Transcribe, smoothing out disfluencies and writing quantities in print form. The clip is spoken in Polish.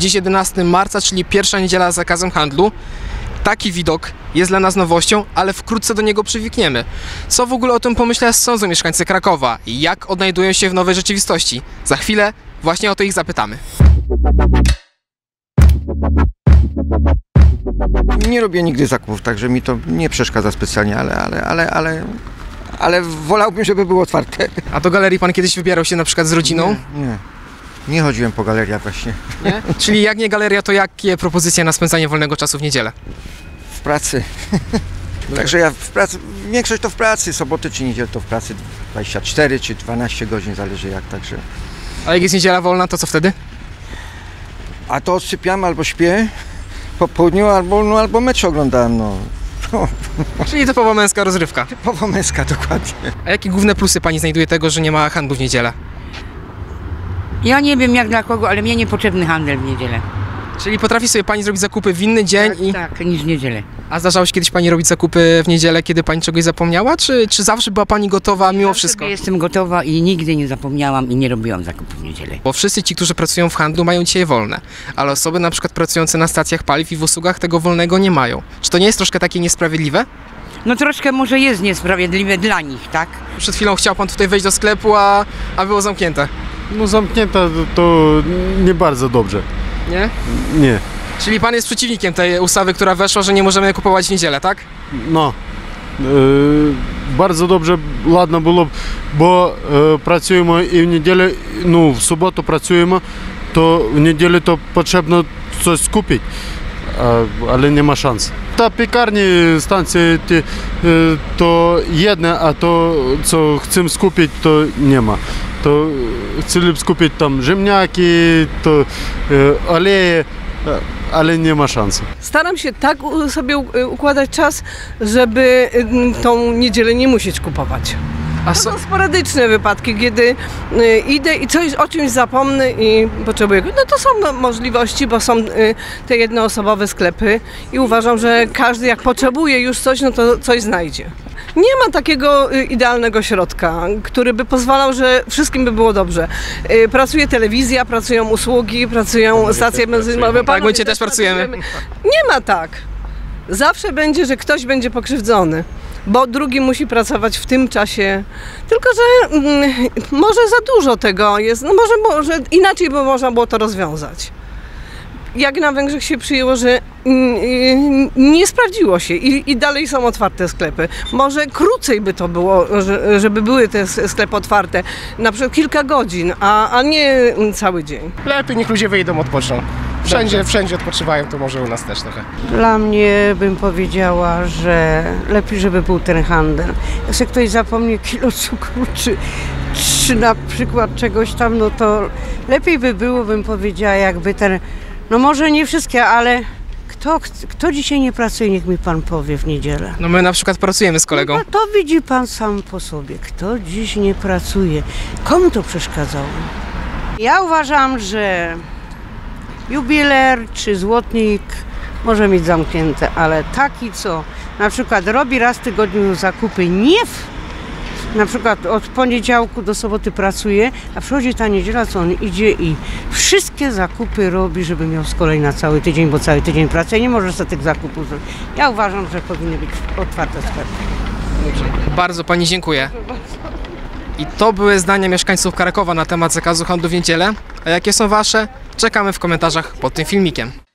Dziś 11 marca, czyli pierwsza niedziela z zakazem handlu. Taki widok jest dla nas nowością, ale wkrótce do niego przywykniemy. Co w ogóle o tym pomyśleć sądzą mieszkańcy Krakowa i jak odnajdują się w nowej rzeczywistości? Za chwilę właśnie o to ich zapytamy. Nie robię nigdy zakupów, także mi to nie przeszkadza specjalnie, ale wolałbym, żeby było otwarte. A do galerii pan kiedyś wybierał się na przykład z rodziną? Nie chodziłem po galeriach właśnie. Nie? Czyli jak nie galeria, to jakie propozycje na spędzanie wolnego czasu w niedzielę? W pracy. Także ja w pracy, większość to w pracy, soboty czy niedzielę to w pracy 24 czy 12 godzin, zależy jak, także. A jak jest niedziela wolna, to co wtedy? A to odsypiam albo śpię po południu, albo mecz oglądałem, Czyli typowa męska rozrywka. Typowo męska, dokładnie. A jakie główne plusy pani znajduje tego, że nie ma handlu w niedzielę? Ja nie wiem jak dla kogo, ale mnie niepotrzebny handel w niedzielę. Czyli potrafi sobie pani zrobić zakupy w inny dzień Tak, niż w niedzielę. A zdarzało się kiedyś pani robić zakupy w niedzielę, kiedy pani czegoś zapomniała? Czy zawsze była pani gotowa mimo wszystko? Jestem gotowa i nigdy nie zapomniałam i nie robiłam zakupów w niedzielę. Bo wszyscy ci, którzy pracują w handlu, mają dzisiaj wolne, ale osoby na przykład pracujące na stacjach paliw i w usługach tego wolnego nie mają. Czy to nie jest troszkę takie niesprawiedliwe? No troszkę może jest niesprawiedliwe dla nich, tak? Przed chwilą chciał pan tutaj wejść do sklepu, a było zamknięte. No zamknięte to nie bardzo dobrze. Nie? Nie. Czyli pan jest przeciwnikiem tej ustawy, która weszła, że nie możemy kupować w niedzielę, tak? No. Bardzo dobrze, ładno było, bo pracujemy i w niedzielę, w sobotę pracujemy, to w niedzielę to potrzebno coś skupić, ale nie ma szans. Ta piekarnie, stacje to jedne, a to co chcemy skupić to nie ma. To chcemy skupić tam ziemniaki, to oleje, ale nie ma szans. Staram się tak sobie układać czas, żeby tą niedzielę nie musieć kupować. To są sporadyczne wypadki, kiedy idę i o czymś zapomnę i potrzebuję. No to są możliwości, bo są te jednoosobowe sklepy i uważam, że każdy jak potrzebuje już coś, no to coś znajdzie. Nie ma takiego idealnego środka, który by pozwalał, że wszystkim by było dobrze. Pracuje telewizja, pracują usługi, pracują stacje benzynowe. Tak, my też pracujemy. Nie ma tak. Zawsze będzie, że ktoś będzie pokrzywdzony, bo drugi musi pracować w tym czasie. Tylko że może za dużo tego jest, no może inaczej by można było to rozwiązać. Jak na Węgrzech się przyjęło, że nie sprawdziło się i dalej są otwarte sklepy. Może krócej by to było, żeby były te sklepy otwarte, na przykład kilka godzin, a nie cały dzień. Lepiej niech ludzie wyjdą, odpoczną. Wszędzie odpoczywają, to może u nas też trochę. Dla mnie bym powiedziała, że lepiej, żeby był ten handel. Jak sobie ktoś zapomni kilo cukru, czy na przykład czegoś tam, no to lepiej by było, bym powiedziała, jakby ten, no może nie wszystkie, ale kto dzisiaj nie pracuje, niech mi pan powie w niedzielę. No my na przykład pracujemy z kolegą. No to widzi pan sam po sobie, kto dziś nie pracuje, komu to przeszkadzało? Ja uważam, że jubiler czy złotnik może mieć zamknięte, ale taki, co na przykład robi raz w tygodniu zakupy, na przykład od poniedziałku do soboty pracuje, a przychodzi ta niedziela, co on idzie i wszystkie zakupy robi, żeby miał z kolei na cały tydzień, bo cały tydzień pracuje, nie może sobie tych zakupów zrobić. Ja uważam, że powinny być otwarte sklepy. Bardzo pani dziękuję. I to były zdania mieszkańców Krakowa na temat zakazu handlu w niedzielę. A jakie są wasze? Czekamy w komentarzach pod tym filmikiem.